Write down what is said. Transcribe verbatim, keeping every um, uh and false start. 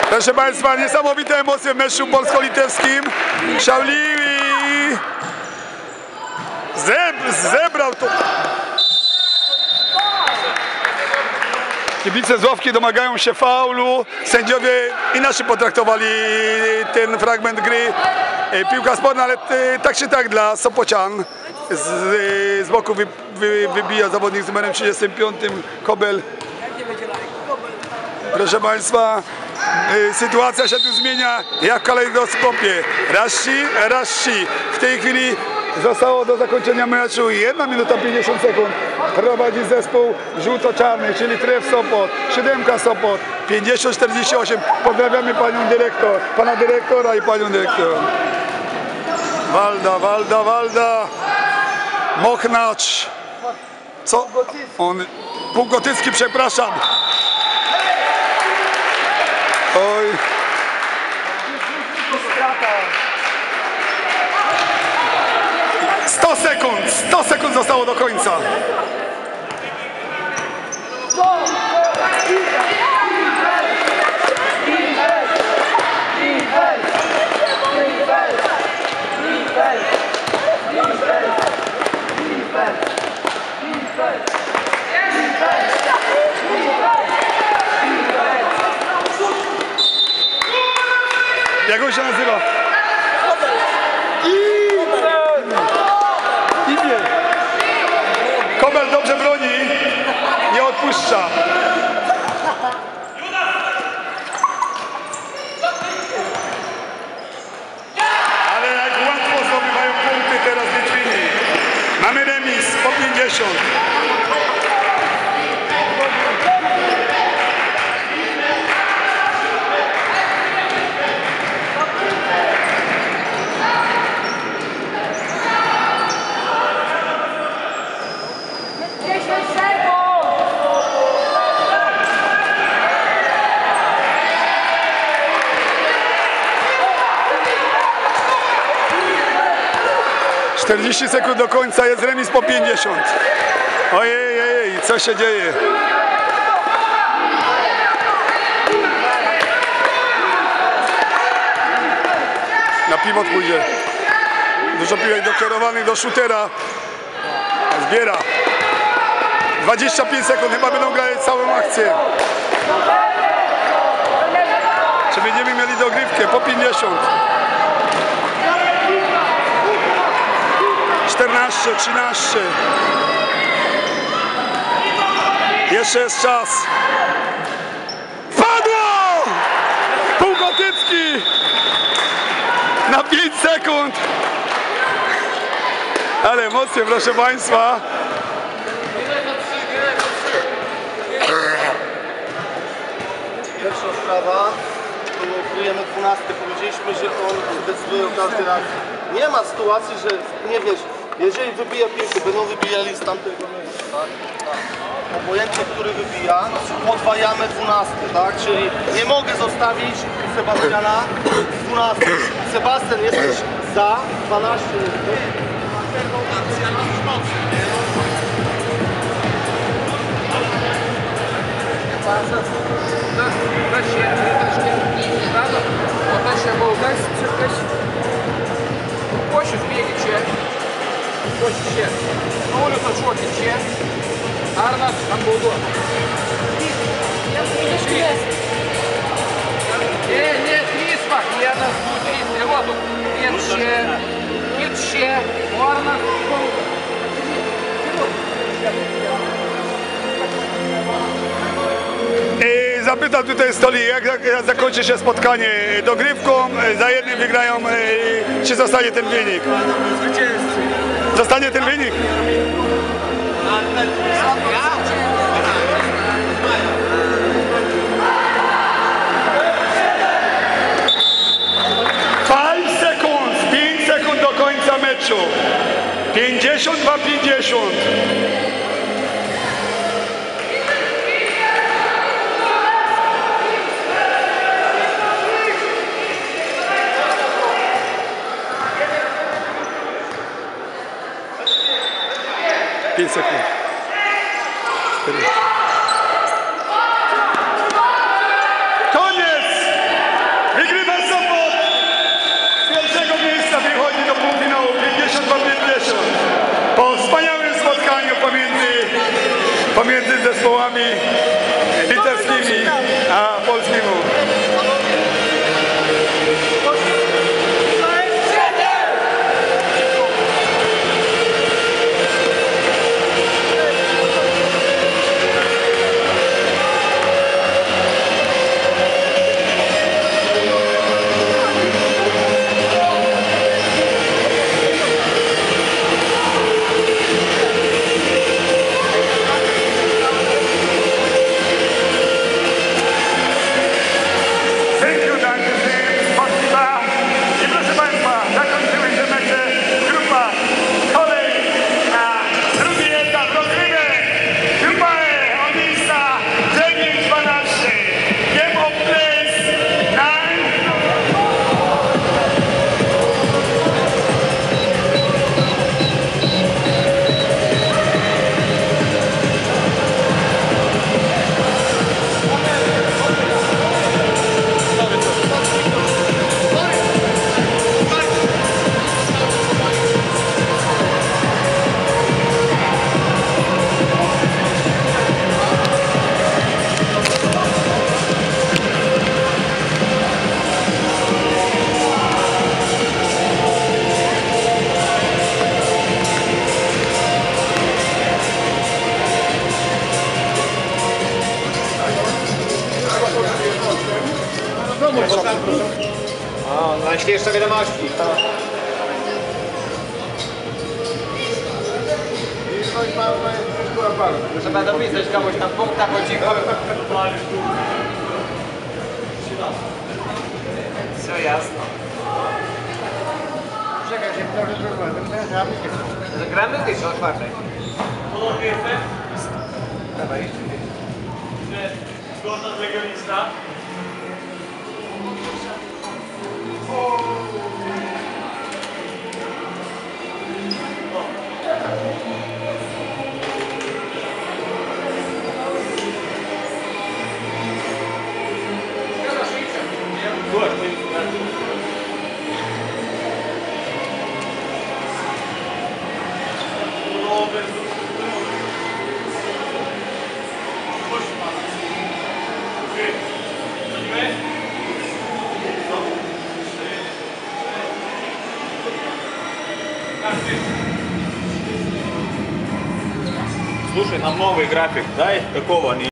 Proszę Państwa, niesamowite emocje w meczu polsko-litewskim. Szałliwi zebrał to. Kibice z ławki domagają się faulu. Sędziowie inaczej potraktowali ten fragment gry. Piłka sporna, ale tak czy tak dla Sopocian. Z, z boku wy, wy, wybija zawodnik z numerem trzydziestym piątym Kobel. Proszę Państwa, sytuacja się tu zmienia jak w kalejdoskopie. Rashi, Rashi. W tej chwili zostało do zakończenia meczu jedna minuta pięćdziesiąt sekund. Prowadzi zespół żółto-czarny, czyli Tref Sopot, siódemka Sopot, pięćdziesiąt czterdzieści osiem. Pozdrawiamy panią dyrektor, pana dyrektora i panią dyrektor. Walda, Walda, Walda. Mochnacz. Co? On, Półgotycki, przepraszam. Oj. sto sekund, sto sekund zostało do końca. Jak on się nazywa? Imię. Kobel dobrze broni, nie odpuszcza. Ale jak łatwo zdobywają punkty teraz Litwini. Mamy remis po pięćdziesiąt. czterdzieści sekund do końca, jest remis po pięćdziesiąt. Ojej, ojej, co się dzieje? Na pivot pójdzie. Dużo piłek dokierowanych do shootera. Zbiera. dwadzieścia pięć sekund, chyba będą grać całą akcję. Czy będziemy mieli dogrywkę po pięćdziesiąt? czternaście, trzynaście. Jeszcze jest czas. Padło! Półgotycki! Na pięć sekund. Ale emocje, proszę Państwa. Pierwsza sprawa, tu kryjemy dwunasty, powiedzieliśmy, że on decyduje o każdej akcji. Nie ma sytuacji, że nie wiesz, jeżeli wybija piłkę, będą wybijali z tamtego miejsca, tak? Tak. Obojętnie, który wybija, podwajamy dwunasty, tak? Czyli nie mogę zostawić Sebastiana z dwunasty. Sebastian, jesteś za dwanaście minut. Akcja na mocy. Дальше надо, вот дальше был дальше, дальше. Позже беги че, позже че. Ну улица чоки че. Арнат там был дом. Э, нет, Крисма, я нас внутри стрелоту. Нет че, нет че, Арнат был. Zapytam tutaj stoli, jak, jak zakończy się spotkanie dogrywką, za jednym wygrają, czy zostanie ten wynik? Zostanie ten wynik? pięć sekund, pięć sekund do końca meczu. pięćdziesiąt dwa pięćdziesiąt. pięć sekund. cztery. Koniec! zespołami litewskimi a polskiemu. O, najświeższe wiadomości. Trzeba dopisać komuś na punktach o cichu. Все jasno. Czekaj, się trochę zrobiłem. Zagramy gdzieś o czwartej. Dawaj. Zgodna z legionista. Слушай, нам новый график, дай какого они